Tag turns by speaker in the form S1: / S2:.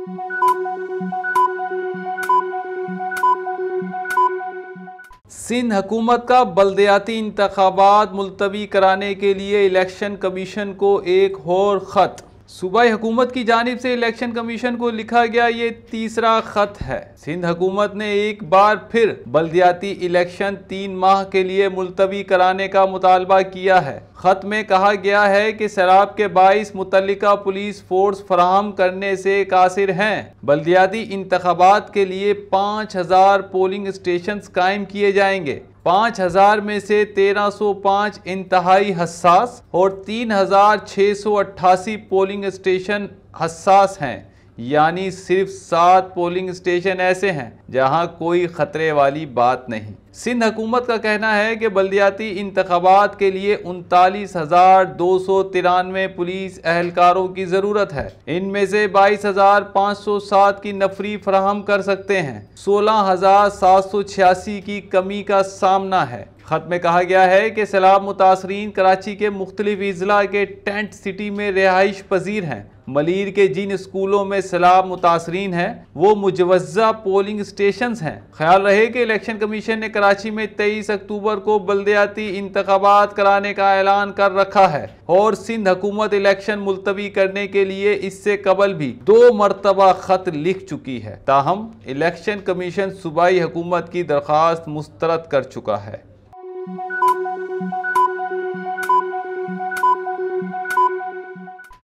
S1: सिंध हुकूमत का बल्दियाती इंतखाबात मुलतवी कराने के लिए इलेक्शन कमीशन को एक और ख़त। सूबाई हुकूमत की जानिब से इलेक्शन कमीशन को लिखा गया ये तीसरा ख़त है। सिंध हुकूमत ने एक बार फिर बल्दियाती इलेक्शन 3 माह के लिए मुलतवी कराने का मुतालबा किया है। ख़त में कहा गया है कि सैलाब के बाइस मुतल्लिका पुलिस फोर्स फराहम करने से कासिर हैं। बल्दियाती इंतखाबात के लिए 5000 पोलिंग स्टेशन कायम किए जाएंगे। 5000 में से 1305 इंतहाई हसास और 3688 पोलिंग स्टेशन हसास हैं, यानी सिर्फ 7 पोलिंग स्टेशन ऐसे हैं जहां कोई खतरे वाली बात नहीं। सिंध हुकूमत का कहना है कि बल्दियाती इंतखाबात के लिए 39,293 पुलिस एहलकारों की ज़रूरत है। इनमें से 22,507 की नफरी फराहम कर सकते हैं। 16,786 की कमी का सामना है। खत में कहा गया है कि सैलाब मुतासरीन कराची के मुख्तलिफ इजला के टेंट सिटी में रिहाइश पजीर हैं। मलीर के जिन स्कूलों में सैलाब मुतासरीन हैं वो मुजवज़्ज़ा पोलिंग स्टेशंस हैं। ख्याल रहे कि इलेक्शन कमीशन ने कराची में 23 अक्टूबर को बल्दियाती इंतखाबात कराने का ऐलान कर रखा है और सिंध हुकूमत इलेक्शन मुलतवी करने के लिए इससे कबल भी 2 मरतबा खत लिख चुकी है। ताहम इलेक्शन कमीशन सूबाई हुकूमत की दरख्वास्त मुस्तरद कर चुका है।